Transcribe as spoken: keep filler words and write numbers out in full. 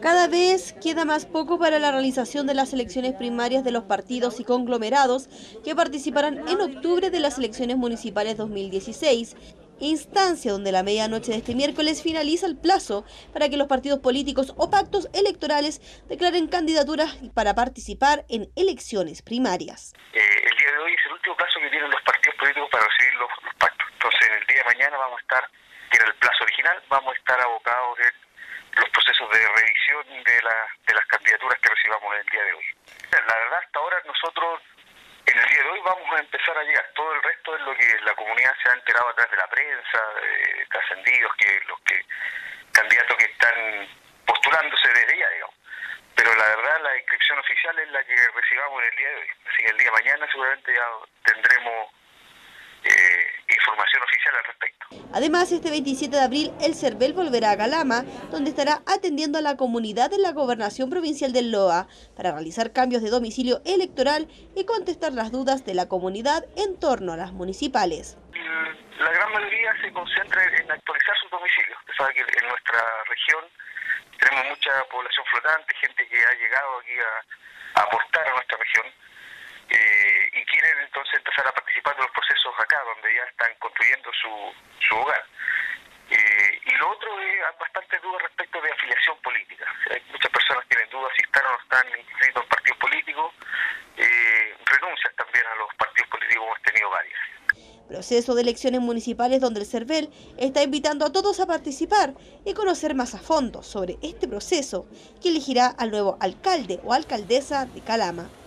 Cada vez queda más poco para la realización de las elecciones primarias de los partidos y conglomerados que participarán en octubre de las elecciones municipales dos mil dieciséis, instancia donde la medianoche de este miércoles finaliza el plazo para que los partidos políticos o pactos electorales declaren candidaturas para participar en elecciones primarias. Eh, el día de hoy es el último plazo que tienen los partidos políticos para recibir los, los pactos. Entonces, en el día de mañana vamos a estar, que era el plazo original, vamos a estar abocados en los procesos de revisión de, la, de las candidaturas que recibamos en el día de hoy. La verdad, hasta ahora nosotros, en el día de hoy, vamos a empezar a llegar. Todo el resto es lo que la comunidad se ha enterado a través de la prensa, eh, trascendidos, que los que candidatos que están postulándose desde ya, digamos. Pero la verdad, la inscripción oficial es la que recibamos en el día de hoy. Así que el día de mañana seguramente ya tendremos eh, información oficial al respecto. Además, este veintisiete de abril, el CERVEL volverá a Calama, donde estará atendiendo a la comunidad de la Gobernación Provincial del Loa para realizar cambios de domicilio electoral y contestar las dudas de la comunidad en torno a las municipales. La gran mayoría se concentra en actualizar sus domicilios. Usted sabe que en nuestra región tenemos mucha población flotante, gente que ha llegado aquí a, a aportar a nuestra región. Eh, y quieren entonces empezar a participar de los procesos acá, donde ya están construyendo su, su hogar. Eh, y lo otro es bastante dudas respecto de afiliación política. O sea, hay muchas personas que tienen dudas si están o no están inscritos en partidos políticos, eh, renuncian también a los partidos políticos, hemos tenido varias. Proceso de elecciones municipales donde el CERVEL está invitando a todos a participar y conocer más a fondo sobre este proceso que elegirá al nuevo alcalde o alcaldesa de Calama.